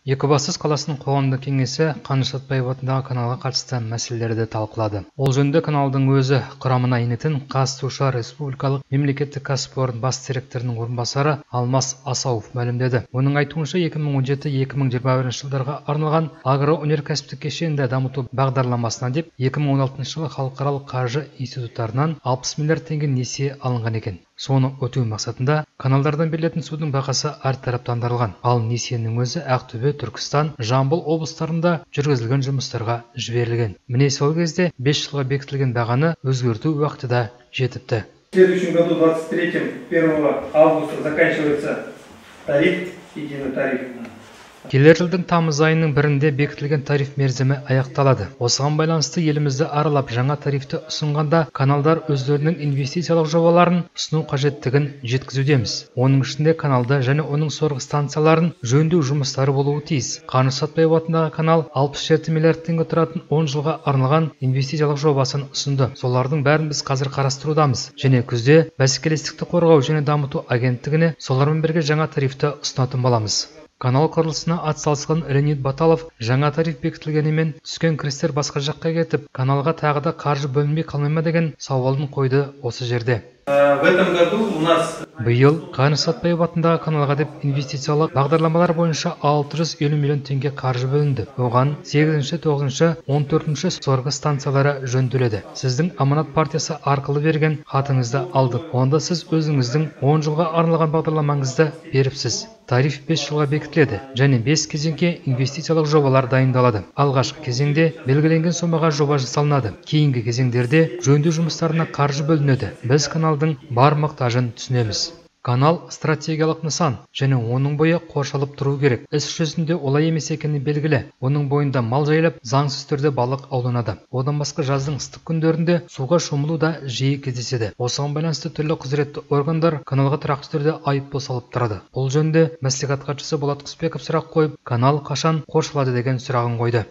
Екібастұз қаласының қоғамдық кеңесі Қаныш Сәтпаев атындағы каналға қатысты мәселелерді талқылады. Ол жөнінде каналдың өзі құрамына енетін Қазсушар Республикалық мемлекеттік кәсіпорын бас директорының орынбасары Алмас Асауов мәлімдеді. Оның айтуынша 2017-2021 жылдарға арналған агроөнеркәсіптік кешенді дамыту бағдарламасына деп 2016 жылы халықаралық қаржы институттарынан 60 миллиард теңге несие алынған екен. Соны өтеу мақсатында каналдардан берілетін судың бағасы әртараптандырылған. Ал несиенің өзі Ақтөбе, Түркістан, Жамбыл облыстарында жүргізілген жұмыстарға жіберілген. Міне сол кезде 5 жылға бекітілген бағаны өзгерту уақыты да жетіпті. В следующем году 1 августа заканчивается тариф, единый тариф. Келер жылдың тамыз айының 1-інде бекітілген тариф мерзімі аяқталады. Осыған байланысты елімізді аралап жаңа тарифті ұсынғанда каналдар өздерінің инвестициялық жобаларын ұсыну қажеттігін жеткізудеміз. Оның ішінде каналды және оның сорғы станцияларын жөндеу жұмыстары болуы тиіс. Қаныш Сәтпаев атындағы канал 67 миллиард теңге тұратын 10 жылға арналған инвестициялық жобасын ұсынды. Солардың бәрін біз қазір қарастырудамыз. Және күзде бәсекелестікті қорғау және дамыту агенттігіне солармен бірге жаңа тарифті ұсынатын боламыз. Канал құрылысына атсалысқан Леонид Баталов жаңа тариф бекітілгенімен түскен кірістер басқа жаққа кетіп, каналға тағы да қаржы бөлінбей қалмай ма деген сауалын қойды осы жерде. Биыл Қаныш Сәтпаев атындағы каналға деп инвестициялық бағдарламалар бойынша 650 миллион теңге қаржы бөлінді. Оған 8-ші, 9-ші, 14-ші сорғы станциялары жөнделеді. Сіздің Аманат партиясы арқылы берген хатыңызды алдық. Онда сіз өзіңіздің 10 жылға арналған бағдарламаңызды беріпсіз. Тариф 5 жылға бекітіледі және 5 кезеңге инвестициялық жобалар дайындалады. Алғашқы кезеңде белгіленген сомаға жоба жасалынады. Кейінгі кезеңдерде жөндеу жұмыстарына қаржы бөлінеді. Біз каналдың бар мұқтажын түсінеміз. Канал стратегиялық нысан және оның бойы қоршалып тұру керек. Іс жүзінде олай емес екені белгілі. Оның бойында мал жайлап, заңсыз түрде балық ауланады. Одан басқа жаздың ыстық күндерінде суға шомылу да жиі кездеседі. Осыған байланысты түрлі құзыретті органдар каналға тұрақты түрде айыппұл салып тұрады. Бұл жөнінде мәслихат хатшысы Болат Құсбеков сұрақ қойып, канал қашан қоршалады деген сұрағын қойды.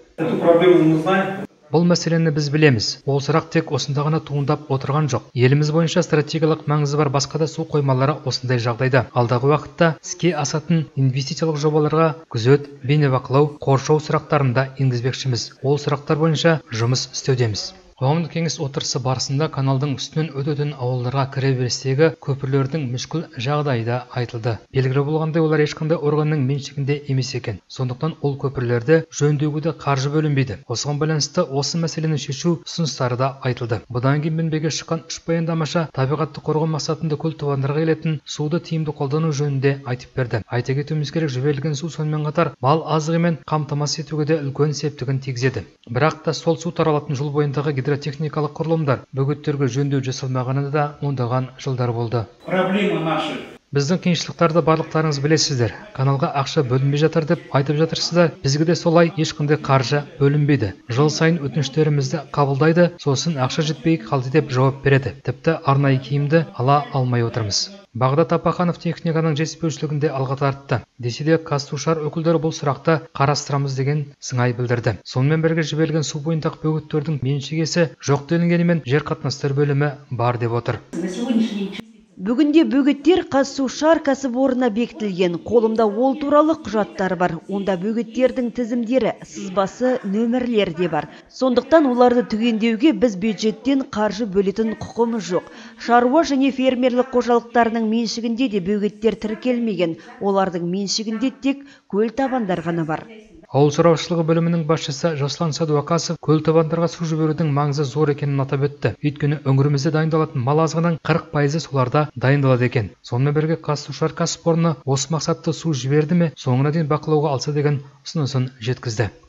Бұл мәселені біз білеміз. Ол сұрақ тек осында ғана туындап отырған жоқ. Еліміз бойынша стратегиялық маңызы бар басқа да су қоймалары осындай жағдайда. Алдағы уақытта іске асатын инвестициялық жобаларға күзет, бейнебақылау, қоршау сұрақтарын да енгізбекшіміз. Ол сұрақтар бойынша жұмыс істеудеміз. Қоғамдық кеңес отырысы барысында каналдың үстінен өтетін ауылдарға кіреберістегі көпірлердің мүшкіл жағдайы да айтылды. Белгілі болғандай, олар ешқандай органның меншігінде емес екен. Сондықтан ол көпірлерді жөндеуге де қаржы бөлінбейді. Осыған байланысты осы мәселені шешу ұсыныстары да айтылды. Бұдан кейін мінбеге шыққан үш баяндамашы табиғатты қорғау мақсатында көл табандарға келетін суды тиімді қолдану жөнінде айтып берді. Айта кетуіміз керек, жіберілген су сонымен қатар мал азығымен қамтамасыз етуге де үлкен септігін тигізеді. Бірақ та сол су таралатын жол бойындағы гидротехникалық құрылымдар бөгеттерге жөндеу жасалмағаны да ондаған жылдар болды. Біздің қиыншылықтарды барлықтарыңыз білесіздер. Каналға ақша бөлінбей жатыр деп айтып жатырсыздар. Бізге де солай, ешқандай қаржы бөлінбейді. Жыл сайын өтініштерімізді қабылдайды, сосын ақша жетпей қалды деп жауап береді. Тіпті арнайы киімді ала алмай отырмыз. Бағдат Апаханов техниканың жетіспеушілігінде алға тартты. Десе де Қазсушар өкілдері бұл сұрақты қарастырамыз деген сыңай білдірді. Сонымен бірге жіберілген су бойындағы бөгеттердің меншігесі жоқ делінгенімен жер қатынастар бөлімі бар деп отыр. Бүгінде бөгеттер Қазсушар кәсіпорнына бекітілген. Қолымда ол туралы құжаттар бар. Онда бөгеттердің тізімдері, сызбасы, нөмірлері де бар. Сондықтан оларды түгендеуге біз бюджеттен қаржы бөлетін құқымыз жоқ. Шаруа және фермерлік қожалықтарының меншігінде де бөгеттер тіркелмеген. Олардың меншігінде тек көл табандар ғана бар. Ауыл шаруашылығы бөлімінің басшысы Жаслан Садуақасов көл табандарға су жіберудің маңызы зор екенін атап өтті. Өйткені өңірімізде дайындалатын мал азығының 40% соларда дайындалады екен. Сонымен бірге Қазсушар кәсіпорны осы мақсатта су жіберді ме, соңына дейін бақылауға алса деген ұсынысын жеткізді.